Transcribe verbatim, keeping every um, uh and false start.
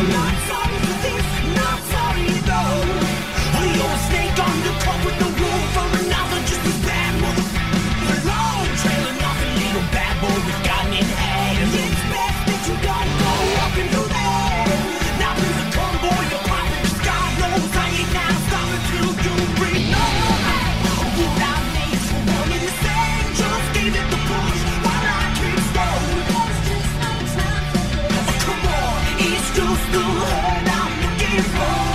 I'm not sorry for this, not sorry though. You're a snake undercover with no room for another, just as bad motherfucker. Long trailing off a little bad boy with gun in hand. It's best that you don't go walking through there. Now please come boy, you're popping, 'cause God knows I ain't now stopping till you breathe. No, would I make for one in the same? Just gave it the push while I keep slow. Oh, come on, it's just the hurt I'm looking for.